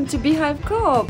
welcome to Beehive Co-op.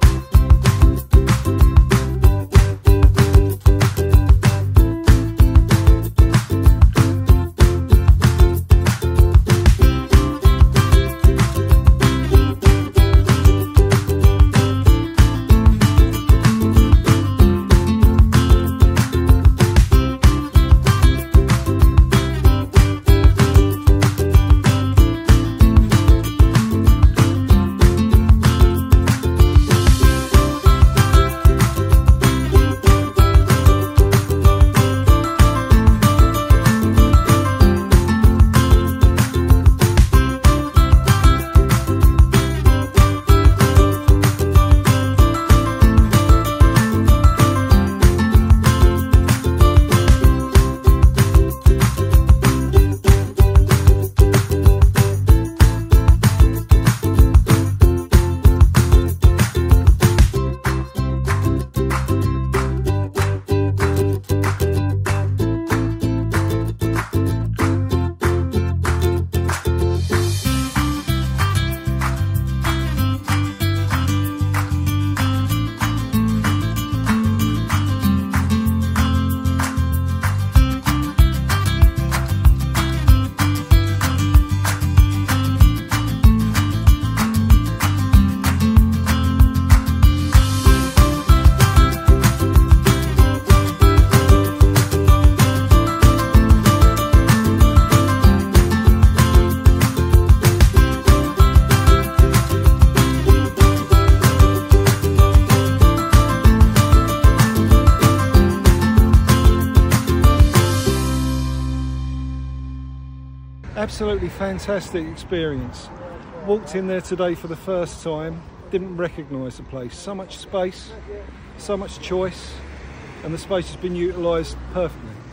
Absolutely fantastic experience. Walked in there today for the first time, didn't recognise the place. So much space, so much choice, and the space has been utilised perfectly.